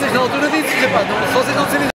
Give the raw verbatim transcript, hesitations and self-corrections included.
vocês na altura disse, pá, não, se vocês não disserem